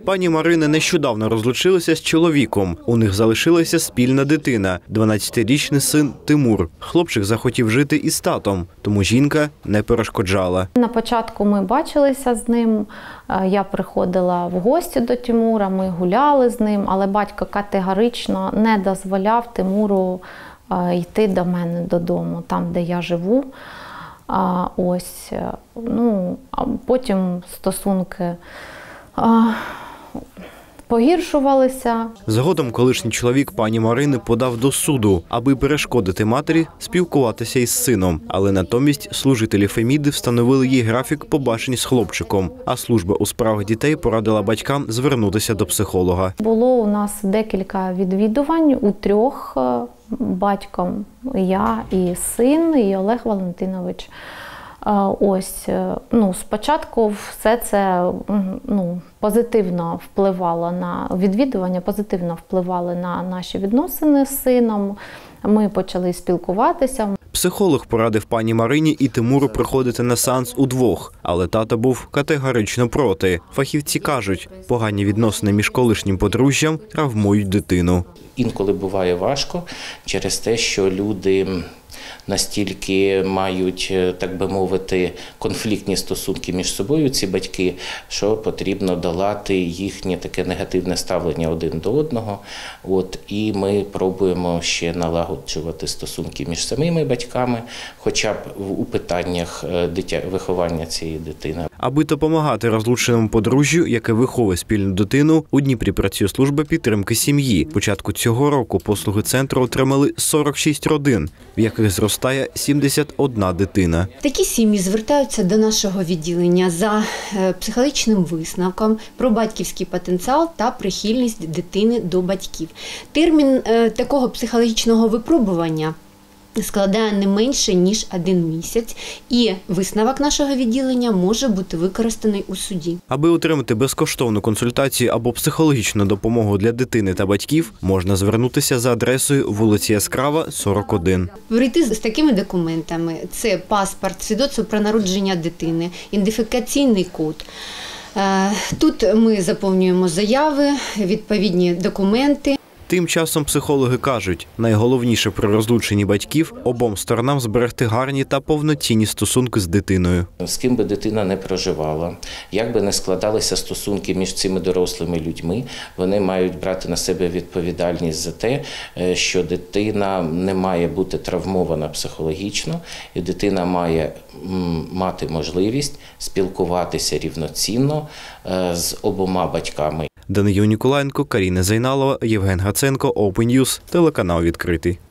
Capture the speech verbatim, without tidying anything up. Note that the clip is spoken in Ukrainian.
Пані Марина нещодавно розлучилася з чоловіком. У них залишилася спільна дитина – дванадцятирічний син Тимур. Хлопчик захотів жити із татом, тому жінка не перешкоджала. На початку ми бачилися з ним, я приходила в гості до Тимура, ми гуляли з ним, але батько категорично не дозволяв Тимуру йти до мене додому, там, де я живу. А ось, ну, а потім стосунки а, погіршувалися. Згодом колишній чоловік пані Марини подав до суду, аби перешкодити матері спілкуватися із сином. Але натомість служителі Феміди встановили їй графік побачень з хлопчиком, а служба у справах дітей порадила батькам звернутися до психолога. Було у нас декілька відвідувань у трьох. Батьком, я і син, і Олег Валентинович. Ось, ну, спочатку все це, ну, позитивно впливало на відвідування, позитивно впливали на наші відносини з сином. Ми почали спілкуватися. Психолог порадив пані Марині і Тимуру приходити на сеанс удвох, але тато був категорично проти. Фахівці кажуть, погані відносини між колишнім подружжям травмують дитину. Інколи буває важко через те, що люди настільки мають, так би мовити, конфліктні стосунки між собою, ці батьки, що потрібно долати їхнє таке негативне ставлення один до одного. От, і ми пробуємо ще налагоджувати стосунки між самими батьками, хоча б у питаннях дитя, виховання цієї дитини. Аби допомагати розлученому подружжю, яке виховує спільну дитину, у Дніпрі працює служба підтримки сім'ї. Початку цього року послуги центру отримали сорок шість родин, в яких зростає сімдесят одна дитина. Такі сім'ї звертаються до нашого відділення за психологічним висновком про батьківський потенціал та прихильність дитини до батьків. Термін такого психологічного випробування складає не менше, ніж один місяць, і висновок нашого відділення може бути використаний у суді. Аби отримати безкоштовну консультацію або психологічну допомогу для дитини та батьків, можна звернутися за адресою вулиця Яскрава, сорок один. Прийти з такими документами – це паспорт, свідоцтво про народження дитини, ідентифікаційний код. Тут ми заповнюємо заяви, відповідні документи. Тим часом психологи кажуть, найголовніше при розлученні батьків – обом сторонам зберегти гарні та повноцінні стосунки з дитиною. З ким би дитина не проживала, як би не складалися стосунки між цими дорослими людьми, вони мають брати на себе відповідальність за те, що дитина не має бути травмована психологічно, і дитина має мати можливість спілкуватися рівноцінно з обома батьками. Даниїл Ніколаєнко, Каріна Зайналова, Євген Гаценко, Open News, телеканал «Відкритий».